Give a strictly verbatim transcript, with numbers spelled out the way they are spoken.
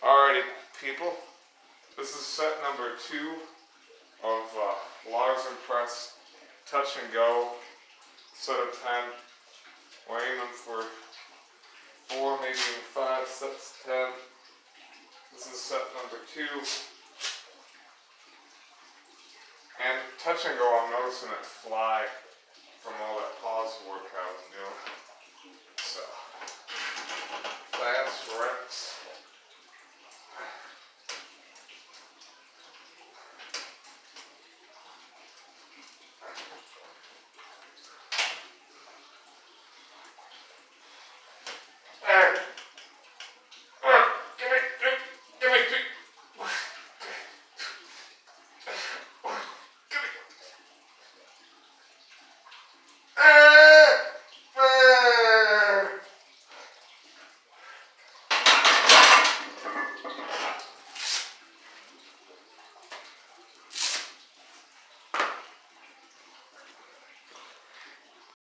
Alrighty, people. This is set number two of uh, larsen press, touch and go, set of ten. We're aiming for four, maybe even five sets of ten. This is set number two. And touch and go, I'm noticing it fly from all that pause work I was doing. So, fast reps. There.